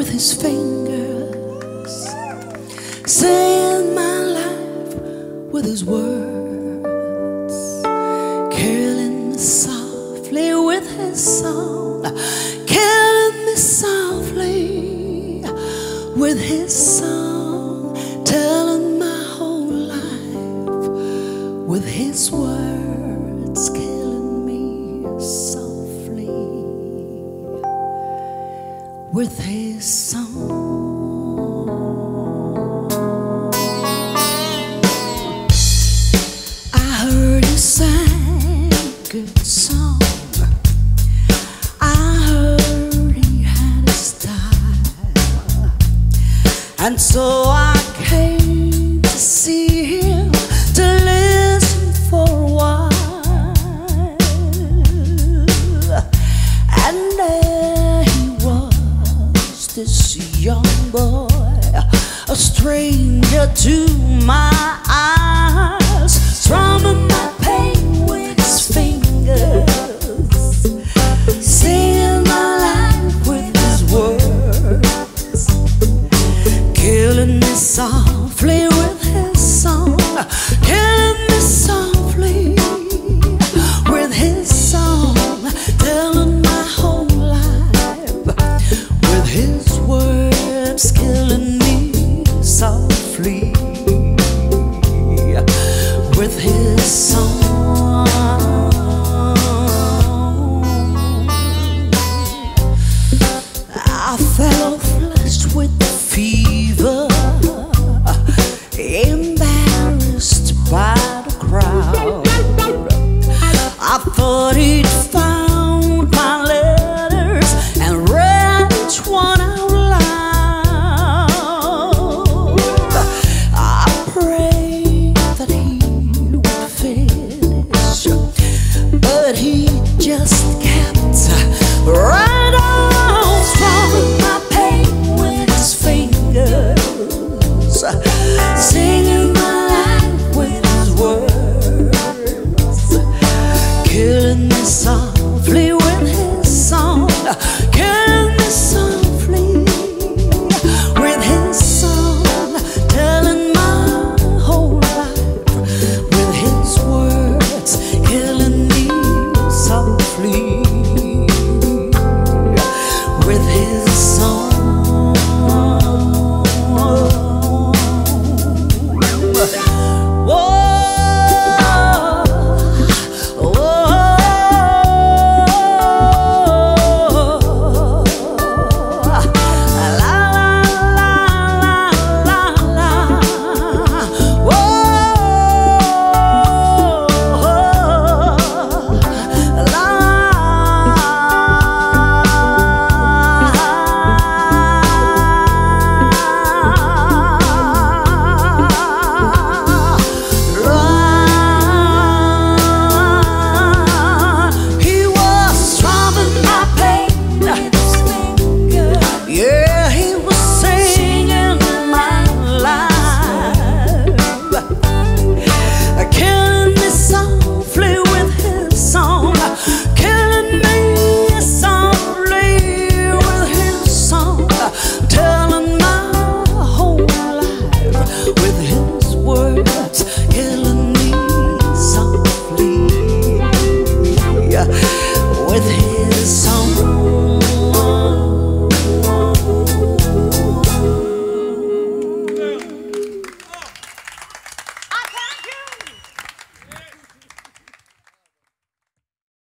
with his fingers, saying my life with his words, caroling me softly with his song, caroling me softly with his song, telling my whole life with his words, killing me softly with his song. I heard he sang a good song, I heard he had a style, and so I came to see him, to listen for a while. And there he was, this young boy, a stranger to my eyes, strumming my pain